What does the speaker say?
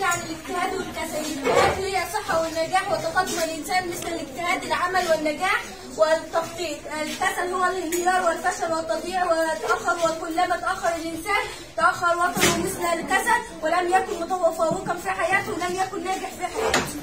عن الاجتهاد والكسل. الاجتهاد هي الصحة والنجاح وتقدم الإنسان مثل الاجتهاد العمل والنجاح والتخطيط. الكسل هو الانهيار والفشل والتضييع والتأخر، وكلما تأخر الإنسان تأخر وطنه مثل الكسل، ولم يكن متفوقا في حياته ولم يكن ناجح في حياته.